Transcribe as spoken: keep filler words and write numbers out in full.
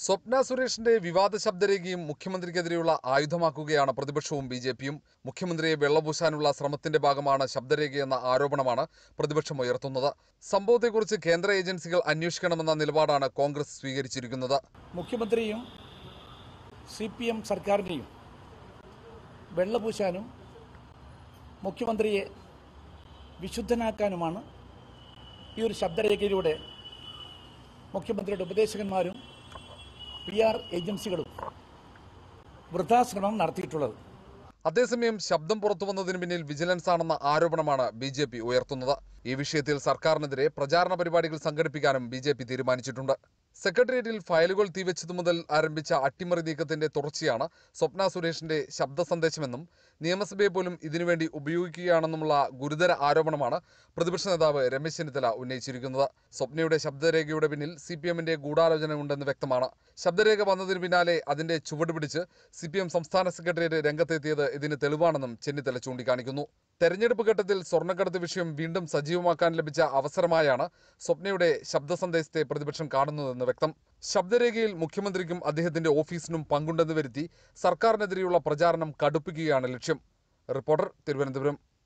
സ്വപ്ന സുരേഷിന്റെ വിവാദ ശബ്ദരേഖയും മുഖ്യമന്ത്രിക്കെതിരെയുള്ള ആയുധമാക്കുകയാണ് പ്രതിപക്ഷവും ബി ജെ പിയും. മുഖ്യമന്ത്രിയെ വെള്ളപൂശാനുള്ള ശ്രമത്തിന്റെ ഭാഗമാണ് ശബ്ദരേഖയെന്ന ആരോപണമാണ് പ്രതിപക്ഷം ഉയർത്തുന്നത്. സംഭവത്തെക്കുറിച്ച് കേന്ദ്ര ഏജൻസികൾ അന്വേഷിക്കണമെന്ന നിലപാടാണ് കോൺഗ്രസ് സ്വീകരിച്ചിരിക്കുന്നത്. മുഖ്യമന്ത്രിയും സി പി എം സർക്കാരിനെയും വെള്ളപൂശാനും മുഖ്യമന്ത്രിയെ വിശുദ്ധനാക്കാനുമാണ് ഈ ഒരു ശബ്ദരേഖയിലൂടെ മുഖ്യമന്ത്രിയുടെ ഉപദേശകന്മാരും പി ആർ ഏജൻസികളും വൃഥാശ്രമം നടത്തിയിട്ടുള്ളത്. അതേസമയം ശബ്ദം പുറത്തു വന്നതിന് പിന്നിൽ വിജിലൻസ് ആണെന്ന ആരോപണമാണ് ബി ജെ പി ഉയർത്തുന്നത്. ഈ വിഷയത്തിൽ സർക്കാരിനെതിരെ പ്രചാരണ പരിപാടികൾ സംഘടിപ്പിക്കാനും ബി ജെ പി തീരുമാനിച്ചിട്ടുണ്ട്. സെക്രട്ടേറിയറ്റിൽ ഫയലുകൾ തീവച്ചതു മുതൽ ആരംഭിച്ച അട്ടിമറി നീക്കത്തിന്റെ തുടർച്ചയാണ് സ്വപ്ന സുരേഷിന്റെ ശബ്ദ സന്ദേശമെന്നും നിയമസഭയെ പോലും ഇതിനുവേണ്ടി ഉപയോഗിക്കുകയാണെന്നുമുള്ള ഗുരുതര ആരോപണമാണ് പ്രതിപക്ഷ നേതാവ് രമേശ് ചെന്നിത്തല ഉന്നയിച്ചിരിക്കുന്നത്. സ്വപ്നയുടെ ശബ്ദരേഖയുടെ പിന്നിൽ സി പി എമ്മിന്റെ ഗൂഢാലോചന ഉണ്ടെന്ന് വ്യക്തമാണ്. ശബ്ദരേഖ വന്നതിന് പിന്നാലെ അതിന്റെ ചുവട് പിടിച്ച് സി പി എം സംസ്ഥാന സെക്രട്ടേറിയറ്റ് രംഗത്തെത്തിയത് ഇതിന് തെളിവാണെന്നും ചെന്നിത്തല ചൂണ്ടിക്കാണിക്കുന്നു. തെരഞ്ഞെടുപ്പ് ഘട്ടത്തിൽ സ്വർണ്ണക്കടത്ത് വിഷയം വീണ്ടും സജീവമാക്കാൻ ലഭിച്ച അവസരമായാണ് സ്വപ്നയുടെ ശബ്ദ സന്ദേശത്തെ പ്രതിപക്ഷം കാണുന്നതെന്ന് വ്യക്തം. ശബ്ദരേഖയിൽ മുഖ്യമന്ത്രിക്കും അദ്ദേഹത്തിന്റെ ഓഫീസിനും പങ്കുണ്ടെന്ന് വരുത്തി സർക്കാരിനെതിരെയുള്ള പ്രചാരണം കടുപ്പിക്കുകയാണ് ലക്ഷ്യം. റിപ്പോർട്ടർ, തിരുവനന്തപുരം.